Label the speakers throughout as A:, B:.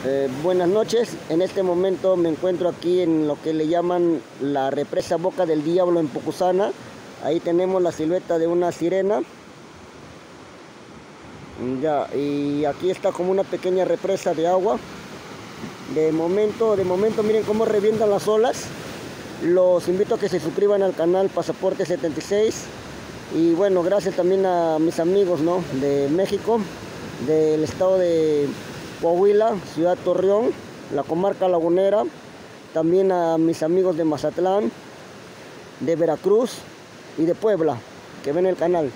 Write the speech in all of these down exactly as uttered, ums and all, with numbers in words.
A: Eh, buenas noches, en este momento me encuentro aquí en lo que le llaman la represa Boca del Diablo en Pucusana. Ahí tenemos la silueta de una sirena. Ya, y aquí está como una pequeña represa de agua. De momento, de momento miren cómo revientan las olas. Los invito a que se suscriban al canal Pasaporte setenta y seis. Y bueno, gracias también a mis amigos, ¿no?, de México, del estado de Coahuila, Ciudad Torreón, la comarca lagunera, también a mis amigos de Mazatlán, de Veracruz y de Puebla, que ven el canal.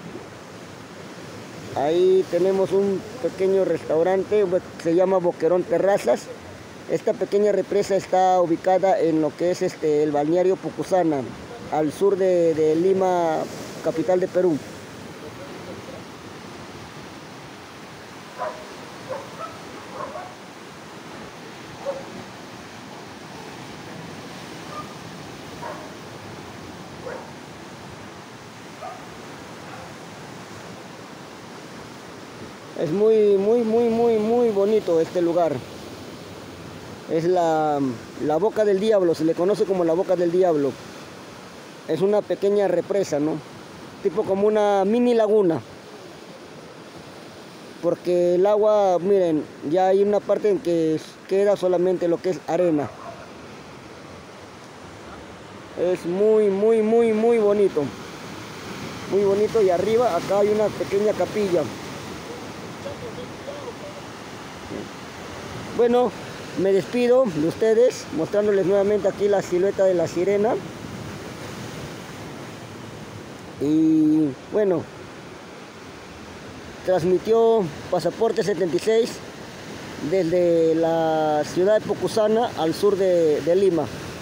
A: Ahí tenemos un pequeño restaurante, se llama Boquerón Terrazas. Esta pequeña represa está ubicada en lo que es este, el balneario Pucusana, al sur de, de Lima, capital de Perú. Es muy, muy, muy, muy, muy bonito este lugar. Es la, la Boca del Diablo, se le conoce como la Boca del Diablo. Es una pequeña represa, ¿no? Tipo como una mini laguna. Porque el agua, miren, ya hay una parte en que queda solamente lo que es arena. Es muy, muy, muy, muy bonito. Muy bonito, y arriba acá hay una pequeña capilla. Bueno, me despido de ustedes mostrándoles nuevamente aquí la silueta de la sirena. Y bueno, transmitió Pasaporte setenta y seis desde la ciudad de Pucusana, al sur de, de Lima.